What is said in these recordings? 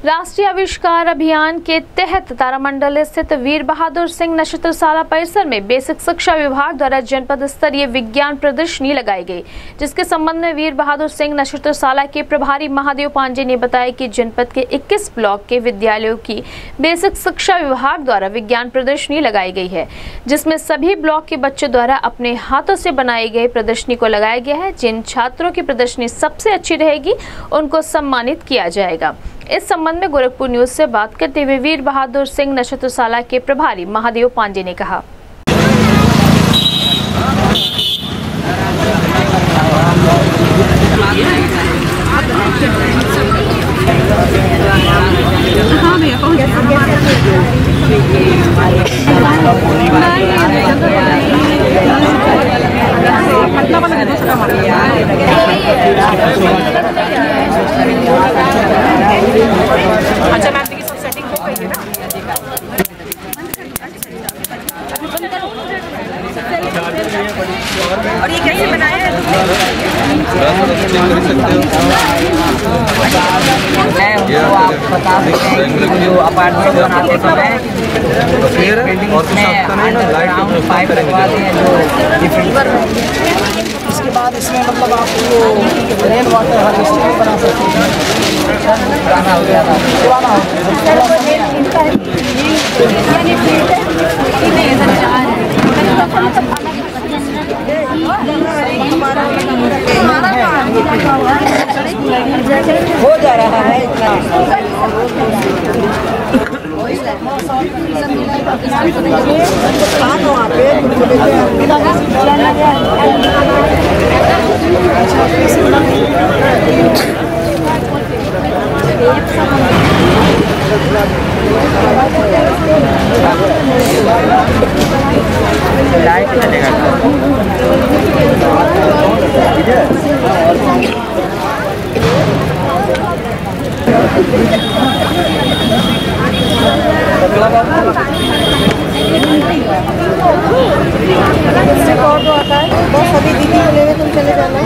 राष्ट्रीय आविष्कार अभियान के तहत तारामंडल स्थित वीर बहादुर सिंह नक्षत्रशाला परिसर में बेसिक शिक्षा विभाग द्वारा जनपद स्तरीय विज्ञान प्रदर्शनी लगाई गई, जिसके संबंध में वीर बहादुर सिंह नक्षत्रशाला के प्रभारी महादेव पांडे ने बताया कि जनपद के 21 ब्लॉक के विद्यालयों की बेसिक शिक्षा विभाग द्वारा विज्ञान प्रदर्शनी लगाई गई है, जिसमें सभी ब्लॉक के बच्चों द्वारा अपने हाथों से बनाई गई प्रदर्शनी को लगाया गया है। जिन छात्रों की प्रदर्शनी सबसे अच्छी रहेगी उनको सम्मानित किया जाएगा। इस संबंध में गोरखपुर न्यूज से बात करते हुए वीर बहादुर सिंह नक्षत्रशाला के प्रभारी महादेव पांडे ने कहा, अच्छा मैम, देखिए सब सेटिंग हो गई है ना। और ये कैसे बनाया है आप बता सकते हैं जो अपार्टमेंट बनाते समय ग्राउंड 5 लगवाते हैं जो इसके बाद इसमें मतलब आप वो रेन वाटर हार्वेस्टिंग बना सकते हैं। पुराना हो गया था, पुराना हो जा रहा है इतना। वहाँ पे लाइट चलेगा। आता है बस अभी दीदी को लेवे तुम चले जाना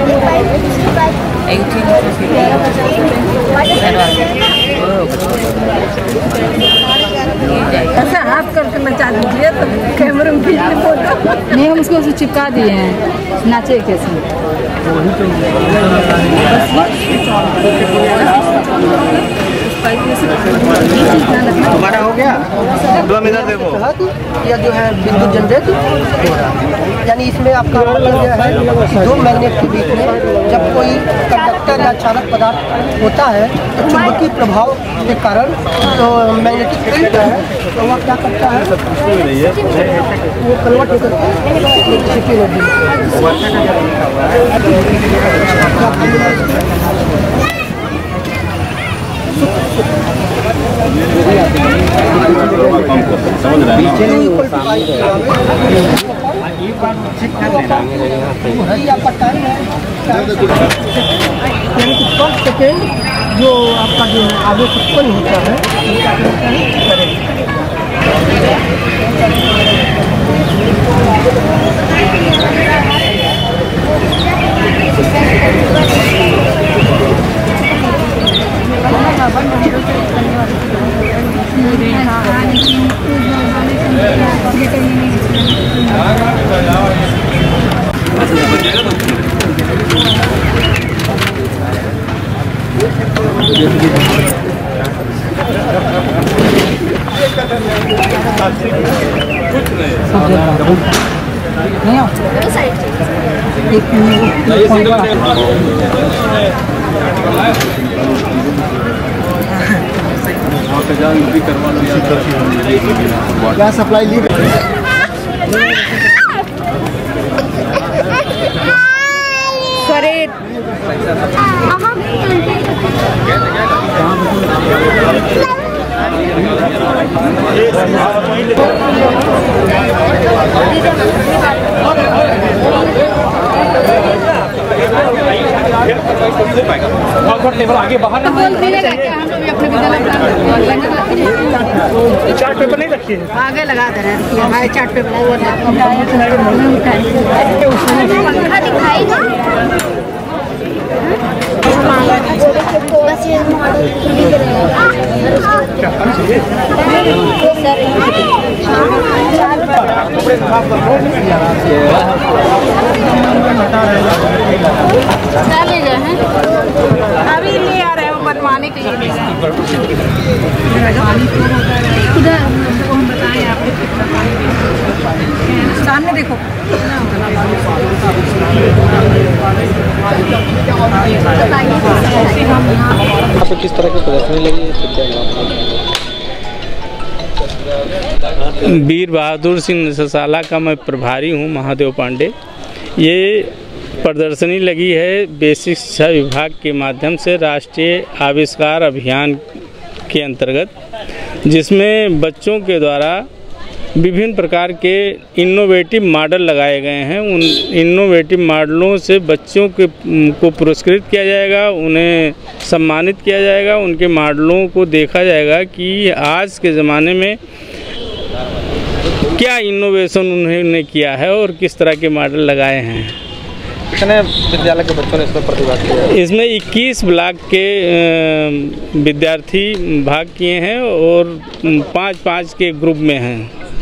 ऐसा हाथ करके नचा दीजिए तो कैमरे में फोटो नहीं, हम उसको उसे चिपका दिए हैं, नाचे कैसे। हमारा हो गया दो मिनट देखो या जो है बिंदु जनरेट हो रहा है, यानी इसमें आपका मतलब यह है दो मैग्नेट के बीच में जब कोई कंडक्टर या चालक पदार्थ होता है तो चुंबकीय प्रभाव के कारण तो मैग्नेटिक फील्ड है तो वह क्या करता है, वो कन्वर्ट होकर आपका टाइम है यानी कि पर सेकेंड जो आपका जो आवेश उत्पन्न होता है क्या कहता है करेंट। गैस सप्लाई ली टेबल आगे बाहर चार्ट पेपर नहीं रखिए, आगे लगा दे रहे हैं हमारे चार्ट पेपर बस ये मॉडल क्या ले गए हैं? अभी ले आ रहे हैं, वो बनवाने के लिए ले रहे हैं। खुदा हमको हम बताएं आपको कितना पानी देना। सामने देखो। आपको किस तरह की प्रदर्शनी लगी? वीर बहादुर सिंह नशसाला का मैं प्रभारी हूँ, महादेव पांडे। ये प्रदर्शनी लगी है बेसिक शिक्षा विभाग के माध्यम से राष्ट्रीय आविष्कार अभियान के अंतर्गत, जिसमें बच्चों के द्वारा विभिन्न प्रकार के इनोवेटिव मॉडल लगाए गए हैं। उन इनोवेटिव मॉडलों से बच्चों को पुरस्कृत किया जाएगा, उन्हें सम्मानित किया जाएगा, उनके मॉडलों को देखा जाएगा कि आज के ज़माने में क्या इनोवेशन उन्होंने किया है और किस तरह के मॉडल लगाए हैं। कितने विद्यालय के बच्चों ने इसमें प्रतिभाग किया? इसमें 21 ब्लॉक के विद्यार्थी भाग किए हैं और 5-5 के ग्रुप में हैं।